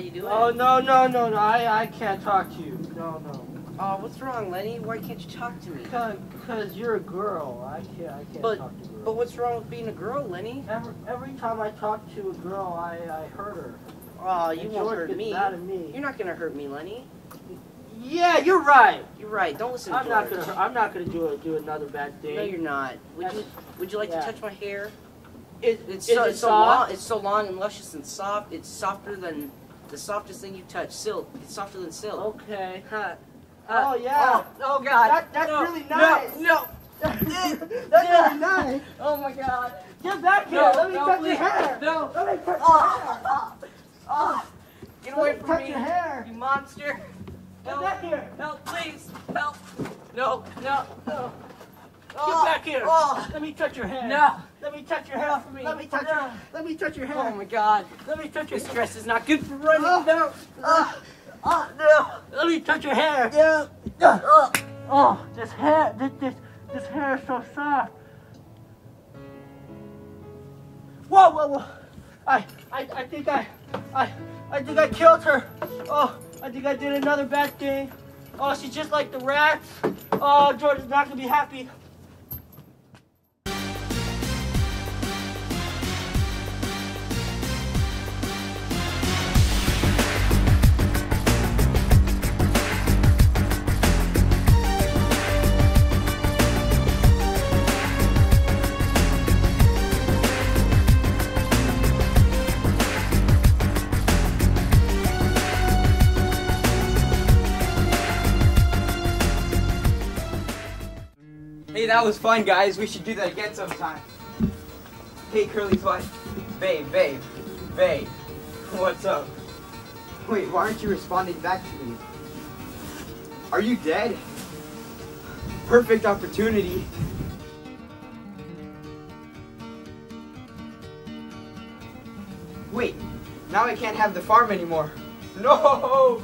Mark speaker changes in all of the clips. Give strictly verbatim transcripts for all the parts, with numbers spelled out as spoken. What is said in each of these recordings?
Speaker 1: you doing?
Speaker 2: Oh, no, no, no, no. I, I can't talk to you. No, no.
Speaker 1: Oh, what's wrong, Lenny? Why can't you talk to me?
Speaker 2: Cause, Cause you're a girl. I can't, I can't
Speaker 1: but,
Speaker 2: talk to girls.
Speaker 1: But what's wrong with being a girl, Lenny?
Speaker 2: Every, every time I talk to a girl, I, I hurt her.
Speaker 1: Oh, you
Speaker 2: and
Speaker 1: won't
Speaker 2: George
Speaker 1: hurt
Speaker 2: gets
Speaker 1: me.
Speaker 2: mad at me.
Speaker 1: You're not gonna hurt me, Lenny.
Speaker 2: Yeah, you're right.
Speaker 1: You're right. Don't listen to
Speaker 2: I'm
Speaker 1: George.
Speaker 2: not gonna. I'm not gonna do a, do another bad thing.
Speaker 1: No, you're not. Would
Speaker 2: That's,
Speaker 1: you? Would you like
Speaker 2: yeah.
Speaker 1: to touch my hair?
Speaker 2: Is,
Speaker 1: It's
Speaker 2: is
Speaker 1: so
Speaker 2: it
Speaker 1: it's so
Speaker 2: soft?
Speaker 1: long. It's so long and luscious and soft. It's softer than the softest thing you touch. Silk. It's softer than silk.
Speaker 2: Okay.
Speaker 1: Huh.
Speaker 2: Oh yeah.
Speaker 1: Oh, oh God.
Speaker 2: That, that's
Speaker 1: no,
Speaker 2: really nice.
Speaker 1: No. No.
Speaker 2: That's really nice.
Speaker 1: Oh my God.
Speaker 2: Get back here.
Speaker 1: No,
Speaker 2: Let me
Speaker 1: no,
Speaker 2: touch
Speaker 1: please.
Speaker 2: your hair.
Speaker 1: No.
Speaker 2: Let me touch
Speaker 1: Oh.
Speaker 2: your hair. Oh.
Speaker 1: Get
Speaker 2: Let
Speaker 1: away
Speaker 2: me
Speaker 1: from
Speaker 2: touch
Speaker 1: me,
Speaker 2: your hair.
Speaker 1: you monster.
Speaker 2: Get
Speaker 1: Help.
Speaker 2: back here.
Speaker 1: Help, please. Help. No. No.
Speaker 2: No.
Speaker 1: Oh.
Speaker 2: Get back here.
Speaker 1: Oh.
Speaker 2: Let me touch your hair.
Speaker 1: No.
Speaker 2: Let me touch your hair for me. Let me touch your. Let me touch your hair.
Speaker 1: Oh my God.
Speaker 2: Let me touch your.
Speaker 1: This dress is not good for running.
Speaker 2: Oh.
Speaker 1: No.
Speaker 2: Oh. Oh no. Let me touch your hair.
Speaker 1: Yeah.
Speaker 2: Oh, oh this hair. This this this hair is so soft. Whoa, whoa, whoa. I, I, I think I, I, I think I killed her. Oh, I think I did another bad thing. Oh, she's just like the rats. Oh, George is not gonna be happy.
Speaker 3: Hey, that was fun, guys. We should do that again sometime. Hey, Curly's wife. Babe, babe, babe. What's up? Wait, why aren't you responding back to me? Are you dead? Perfect opportunity. Wait, now I can't have the farm anymore. No!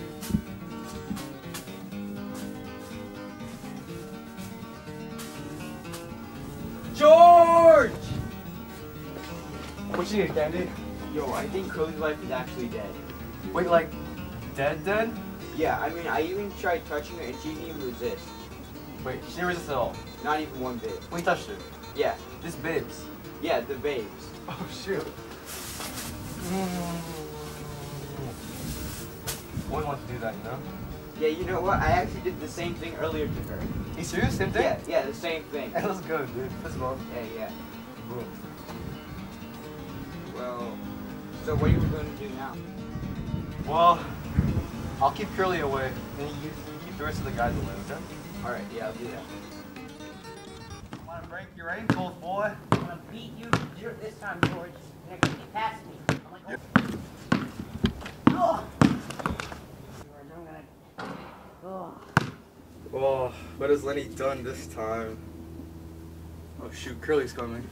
Speaker 3: George!
Speaker 4: What you need, Candy?
Speaker 3: Yo, I think Curly's wife is actually dead.
Speaker 4: Wait, like, dead dead?
Speaker 3: Yeah, I mean, I even tried touching her and she didn't even resist.
Speaker 4: Wait, she didn't resist at all.
Speaker 3: Not even one bit.
Speaker 4: We touched her.
Speaker 3: Yeah,
Speaker 4: Just babes.
Speaker 3: yeah, the babes.
Speaker 4: Oh, shoot. Wouldn't want to do that, you know?
Speaker 3: Yeah, you know what? I actually did the same thing earlier to her.
Speaker 4: Are you serious? Same thing?
Speaker 3: Yeah, yeah, the same thing.
Speaker 4: Hey, let's go, dude. Let's go.
Speaker 3: Yeah, yeah.
Speaker 4: Boom.
Speaker 3: Well, so what are you going to do now?
Speaker 4: Well, I'll keep Curly away, and you, you keep the rest of the guys away, okay?
Speaker 3: Alright, yeah, I'll do that.
Speaker 4: Come on, Frank, you ready, cold boy?
Speaker 1: I'm gonna beat you this time, George. You're gonna get past me. I'm like, oh. Oh. George, I'm gonna. Oh.
Speaker 4: Oh, what has Lenny done this time? Oh shoot, Curly's coming.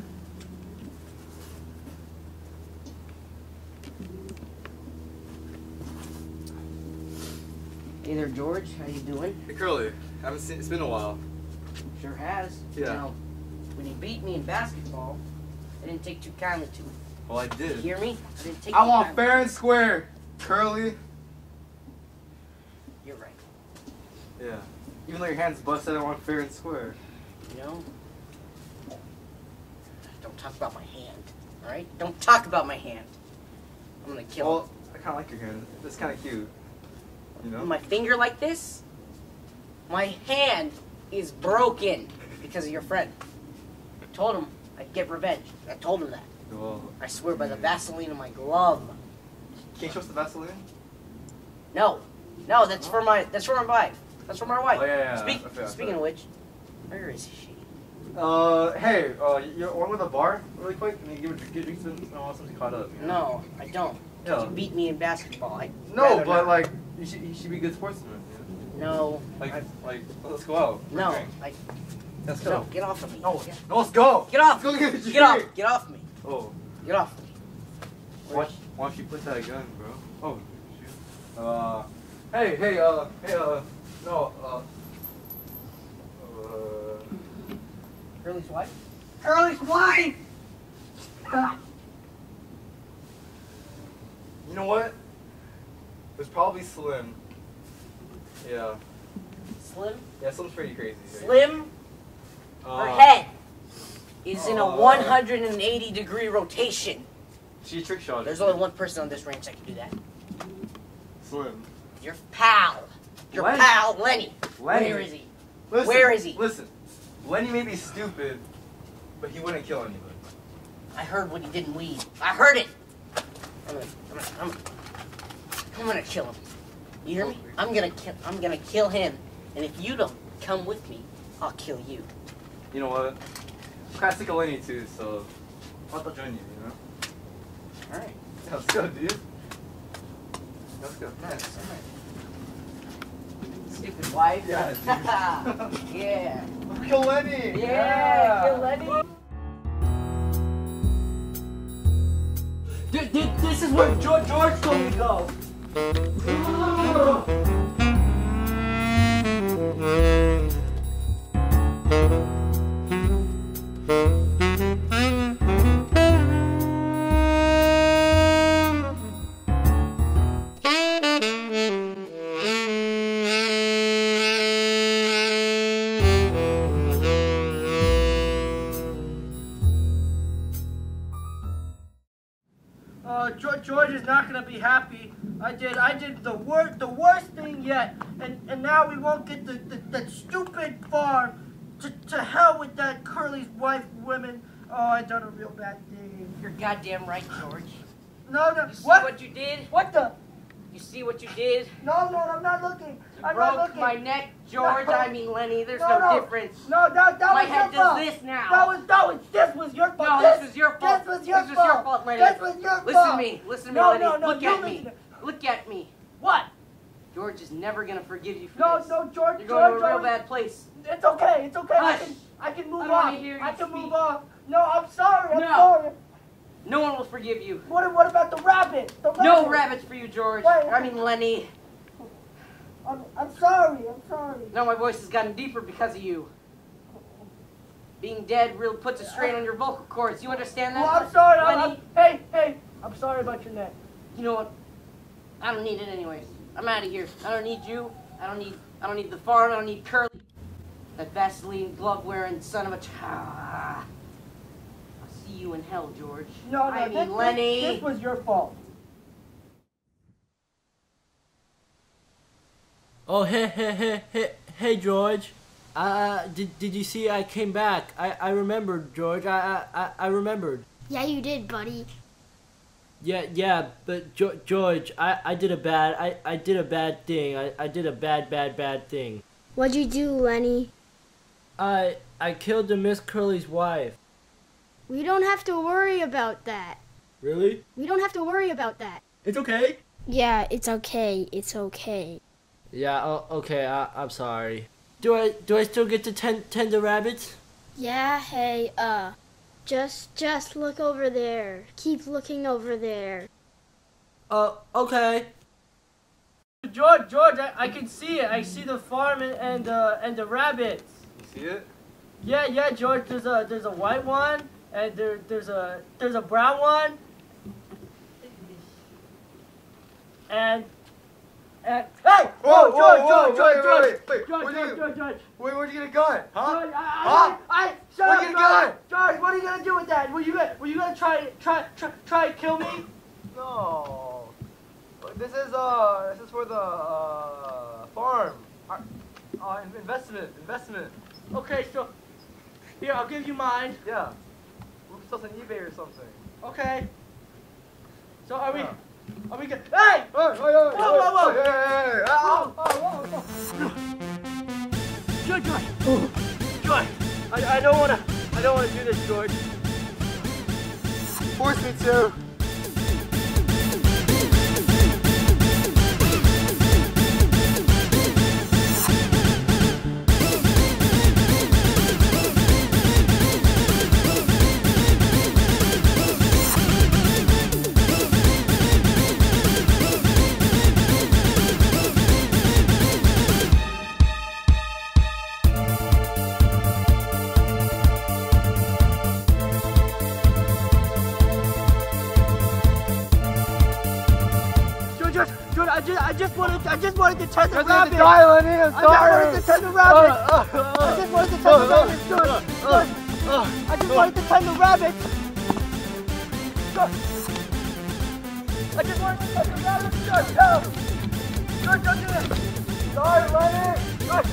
Speaker 1: Hey there, George. How you doing?
Speaker 4: Hey Curly, haven't seen, it's been a while.
Speaker 1: Sure has.
Speaker 4: Yeah.
Speaker 1: Now, when you beat me in basketball, I didn't take too kindly to it.
Speaker 4: Well, I
Speaker 1: You
Speaker 4: did.
Speaker 1: hear me? I didn't take
Speaker 4: I
Speaker 1: too
Speaker 4: want
Speaker 1: kindly.
Speaker 4: fair and square, Curly.
Speaker 1: You're right.
Speaker 4: Yeah. Even though your hand's busted, I want fair and square.
Speaker 1: You know? Don't talk about my hand. Alright? Don't talk about my hand. I'm gonna kill
Speaker 4: Well, I kind of like your hand. It's kind of cute. You know?
Speaker 1: my finger like this. My hand is broken because of your friend. I told him I'd get revenge. I told him that.
Speaker 4: Well,
Speaker 1: I swear by the Vaseline in my glove.
Speaker 4: can you show us the Vaseline?
Speaker 1: No, no, that's for my that's for my wife. That's for my wife.
Speaker 4: Oh, yeah, yeah,
Speaker 1: Speak,
Speaker 4: okay, okay.
Speaker 1: speaking of which, where is she?
Speaker 4: Uh, hey, uh, you want to go to the bar really quick? And you give a give drinks and I want something caught up. You know?
Speaker 1: No, I don't.
Speaker 4: Yeah.
Speaker 1: You beat me in basketball. I
Speaker 4: No, but like, you should you should be a good sportsman. You know?
Speaker 1: no,
Speaker 4: Like,
Speaker 1: I,
Speaker 4: like, let's go out. for a
Speaker 1: no,
Speaker 4: drink.
Speaker 1: I
Speaker 4: Let's
Speaker 1: no.
Speaker 4: go.
Speaker 1: Get off of me.
Speaker 4: No,
Speaker 1: Get,
Speaker 4: no, let's go.
Speaker 1: get off.
Speaker 4: Let's go get a
Speaker 1: Get off.
Speaker 4: drink.
Speaker 1: Get off me.
Speaker 4: Oh,
Speaker 1: Get off me.
Speaker 4: why, why don't you put that gun, bro? Oh, shoot. Uh, hey, hey, uh, hey, uh, no, uh, uh.
Speaker 1: Curly's wife.
Speaker 3: Curly's wife!
Speaker 4: You know what? was probably Slim. Yeah.
Speaker 1: Slim?
Speaker 4: Yeah, Slim's pretty crazy.
Speaker 1: Slim?
Speaker 4: Uh,
Speaker 1: Her head is in a
Speaker 4: uh,
Speaker 1: one hundred eighty degree rotation.
Speaker 4: She trick shot.
Speaker 1: There's only one person on this ranch that can do that.
Speaker 4: Slim.
Speaker 1: Your pal. Your
Speaker 4: Lenny.
Speaker 1: pal, Lenny.
Speaker 4: Lenny.
Speaker 1: Where is he?
Speaker 4: Listen,
Speaker 1: Where is he?
Speaker 4: Listen, Lenny may be stupid, but he wouldn't kill anybody.
Speaker 1: I heard what he did in weed. I heard it. I'm gonna, I'm gonna, I'm, I'm gonna kill him. You hear me? I'm gonna kill, I'm gonna kill him. And if you don't come with me, I'll kill you.
Speaker 4: You know what? I'm kind of sick of Lenny too, so I'll join you, you know?
Speaker 1: Alright.
Speaker 4: Yeah, let's go, dude. Let's go.
Speaker 1: Nice, alright. Stupid wife.
Speaker 4: Yeah, dude.
Speaker 1: Yeah.
Speaker 4: Kill Lenny!
Speaker 1: Yeah, kill Lenny.
Speaker 2: Th- th- This is where George, George told me to go. Uh, George, George is not gonna be happy. I did, I did the worst, the worst thing yet, and and now we won't get the, the that stupid farm. To, to hell with that Curly's wife, women. Oh, I done a real bad thing.
Speaker 1: You're goddamn right, George.
Speaker 2: No, no,
Speaker 1: You see
Speaker 2: what?
Speaker 1: what you did?
Speaker 2: What the?
Speaker 1: You see what you did?
Speaker 2: No, no, I'm not looking.
Speaker 1: You
Speaker 2: I'm
Speaker 1: broke
Speaker 2: not looking.
Speaker 1: my neck, George.
Speaker 2: No.
Speaker 1: I mean, Lenny. There's
Speaker 2: No,
Speaker 1: no,
Speaker 2: no.
Speaker 1: difference.
Speaker 2: No, that, that
Speaker 1: My
Speaker 2: was
Speaker 1: head
Speaker 2: your fault.
Speaker 1: does this now.
Speaker 2: That was, that was, this was your fault.
Speaker 1: No, this was your fault.
Speaker 2: This was your
Speaker 1: This was
Speaker 2: fault.
Speaker 1: your fault, Lenny.
Speaker 2: This was your
Speaker 1: Listen
Speaker 2: fault.
Speaker 1: to me. Listen to me,
Speaker 2: No,
Speaker 1: Lenny.
Speaker 2: no, no,
Speaker 1: Look
Speaker 2: you
Speaker 1: at
Speaker 2: listen
Speaker 1: me.
Speaker 2: to-
Speaker 1: Look at me.
Speaker 2: What?
Speaker 1: George is never gonna forgive you for
Speaker 2: No,
Speaker 1: this.
Speaker 2: no, George,
Speaker 1: You're
Speaker 2: George,
Speaker 1: going to a real
Speaker 2: George.
Speaker 1: bad place.
Speaker 2: It's okay, it's okay. I
Speaker 1: Hush.
Speaker 2: can, I can move
Speaker 1: I don't wanna
Speaker 2: on.
Speaker 1: hear you
Speaker 2: I can
Speaker 1: speak.
Speaker 2: move on. No, I'm sorry. I'm
Speaker 1: No.
Speaker 2: sorry.
Speaker 1: No one will forgive you.
Speaker 2: What, what about the rabbit? The rabbit?
Speaker 1: No rabbits for you, George.
Speaker 2: Wait.
Speaker 1: I mean, Lenny.
Speaker 2: I'm, I'm sorry. I'm sorry.
Speaker 1: Now my voice has gotten deeper because of you. Being dead really puts a strain on your vocal cords. You understand that?
Speaker 2: Well, I'm sorry. I'm,
Speaker 1: Lenny,
Speaker 2: I'm, hey, hey. I'm sorry about your neck.
Speaker 1: you know what? I don't need it anyways. I'm out of here. I don't need you. I don't need. I don't need the farm. I don't need Curly. That Vaseline glove wearing son of a. Ah. I'll see you in hell, George.
Speaker 2: No, no.
Speaker 1: I
Speaker 2: this,
Speaker 1: mean,
Speaker 2: this-
Speaker 1: Lenny.
Speaker 2: This was your fault.
Speaker 5: Oh, hey, hey, hey, hey, hey, George. Uh, did, did you see I came back? I, I remembered, George. I, I, I remembered.
Speaker 6: Yeah, you did, buddy.
Speaker 5: Yeah, yeah, but jo- George, I, I did a bad, I, I did a bad thing. I, I did a bad, bad, bad thing.
Speaker 6: What'd you do, Lenny?
Speaker 5: I, I killed the Miss Curly's wife.
Speaker 6: We don't have to worry about that.
Speaker 5: Really?
Speaker 6: We don't have to worry about that.
Speaker 5: It's okay.
Speaker 6: Yeah, it's okay. It's okay.
Speaker 5: Yeah, oh, okay, I, I'm sorry. Do I, do I still get to tend, tend the rabbits?
Speaker 6: Yeah, hey, uh, just, just look over there. Keep looking over there.
Speaker 5: Uh, okay.
Speaker 2: George, George, I, I can see it. I see the farm and and, uh, and the rabbits.
Speaker 4: You see it?
Speaker 2: Yeah, yeah, George. There's a there's a white one and there there's a there's a brown one. And and hey!
Speaker 4: Whoa,
Speaker 2: Whoa,
Speaker 4: whoa,
Speaker 2: George,
Speaker 4: whoa,
Speaker 2: George, George,
Speaker 4: wait,
Speaker 2: George,
Speaker 4: wait, wait,
Speaker 2: George,
Speaker 4: where'd
Speaker 2: George,
Speaker 4: you-
Speaker 2: George, George.
Speaker 4: Wait, where'd you get a gun? Huh?
Speaker 2: George, I,
Speaker 4: Huh?
Speaker 2: I, I, shut
Speaker 4: Where'd
Speaker 2: up,
Speaker 4: you get a gun?
Speaker 2: George. George, what are you gonna do with that? Were you gonna, were you gonna try, try, try, try and kill me?
Speaker 4: No. This is uh, this is for the uh, farm. Uh, uh, investment, investment.
Speaker 2: Okay, so here, I'll give you mine.
Speaker 4: Yeah. We'll sell on eBay or something.
Speaker 2: Okay. So are we,
Speaker 4: Yeah.
Speaker 2: are we good? Hey!
Speaker 4: Hey, hey, hey,
Speaker 2: Whoa, whoa, whoa.
Speaker 4: Hey, hey, hey,
Speaker 2: Oh,
Speaker 4: ow.
Speaker 2: oh, whoa, whoa. George, George, George, I, I don't wanna, I don't wanna do this, George.
Speaker 4: Force me to.
Speaker 2: just wanted, I just wanted to touch the
Speaker 4: Just
Speaker 2: rabbit.
Speaker 4: to die, Lenny. I'm
Speaker 2: I just
Speaker 4: sorry.
Speaker 2: wanted to touch the rabbit.
Speaker 4: Uh, uh, uh,
Speaker 2: I just wanted to touch the rabbit. Good, good.
Speaker 4: uh,
Speaker 2: I just wanted to touch the rabbit. Good. I just wanted to touch the rabbit. Good, go. Good, don't do it.
Speaker 4: Sorry, Lenny.
Speaker 2: Good.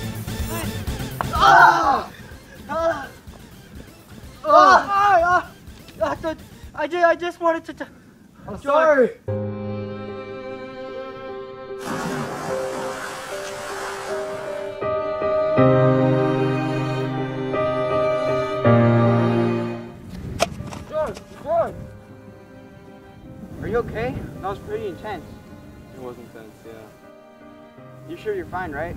Speaker 2: Ah! Ah! Ah! Ah! Ah! I just, I just wanted to. T
Speaker 4: I'm sorry.
Speaker 3: George, George. Are you okay? That was pretty intense.
Speaker 7: It was intense, yeah.
Speaker 3: You sure you're fine, right?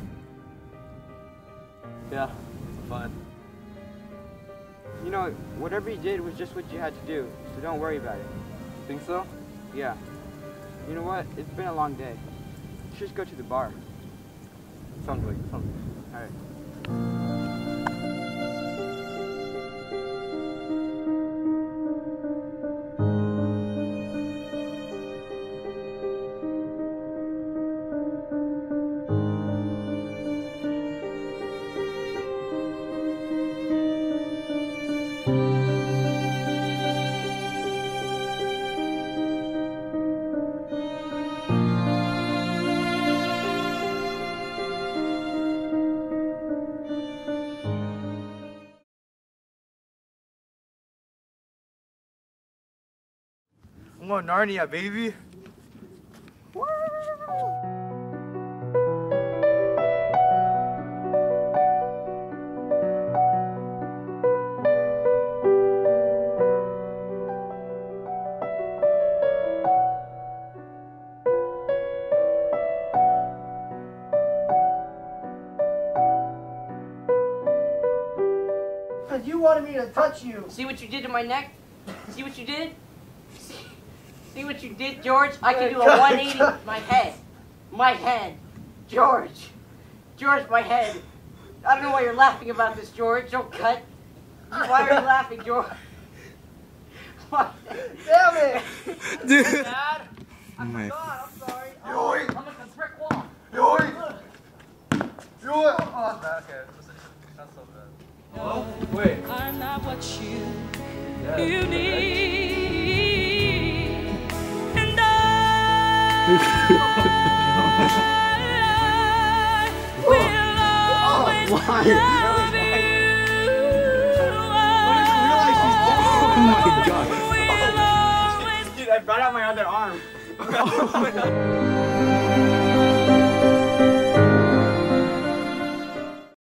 Speaker 7: Yeah, I'm fine.
Speaker 3: You know, whatever you did was just what you had to do, so don't worry about it.
Speaker 7: You think so?
Speaker 3: Yeah. You know what? It's been a long day. Let's just go to the bar.
Speaker 7: Sounds like something.
Speaker 3: Alright.
Speaker 4: I'm going Narnia, baby.
Speaker 2: Because you wanted me to touch you.
Speaker 1: See what you did to my neck? See what you did? See, see what you did, George? I can do a one eighty with my head. My head. George. George, my head. I don't know why you're laughing about this, George. Don't cut. Why are you laughing, George? Why?
Speaker 2: Damn it.
Speaker 7: Dude.
Speaker 4: Dad, I
Speaker 7: My-
Speaker 4: forgot. I'm sorry.
Speaker 7: Yoink.
Speaker 4: I'm like a brick wall.
Speaker 7: Yoink. Yoink.
Speaker 4: Oh, that's bad. Okay, that's, that's so bad.
Speaker 7: Oh, wait.
Speaker 8: I'm not what you
Speaker 7: Yeah.
Speaker 8: you need, and I will always
Speaker 7: Why?
Speaker 8: love you.
Speaker 7: Oh my god.
Speaker 8: I will always
Speaker 3: Dude, I brought out my other arm.